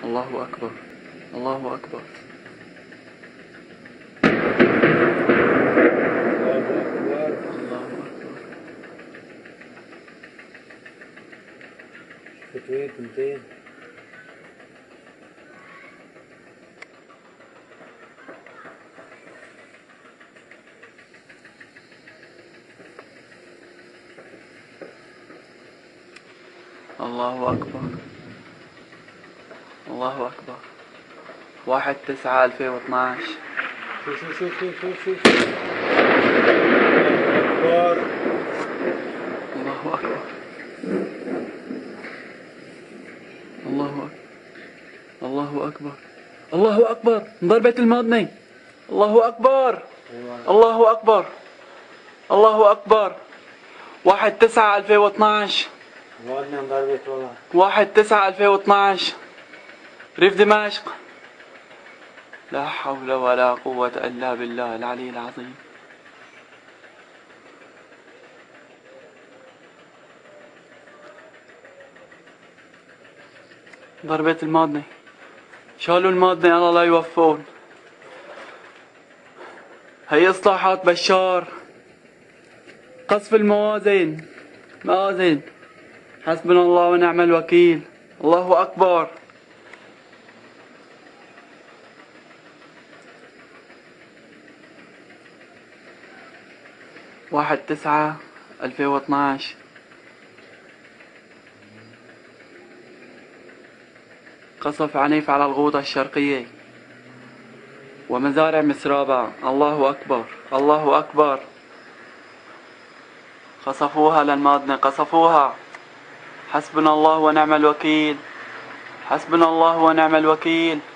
الله أكبر. الله أكبر. الله أكبر. فتوين ثنتين. الله أكبر. الله أكبر. 1/9/2012. شوف أكبر. الله أكبر. الله أكبر. الله أكبر. الله أكبر. ضربة الماضي. الله أكبر. الله أكبر. الله أكبر. 1/9/2012. موادنا ضربت والله. 1/9/2012. ريف دمشق. لا حول ولا قوة إلا بالله العلي العظيم. ضربة الماضي. شالوا الماضي الله لا يوفون. هي إصلاحات بشار. قصف الموازين. موازين. حسبنا الله ونعم الوكيل. الله أكبر. 1/9/2012. قصف عنيف على الغوطة الشرقية ومزارع مسرابة. الله أكبر. الله أكبر. قصفوها للماضنة. قصفوها. حسبنا الله ونعم الوكيل. حسبنا الله ونعم الوكيل.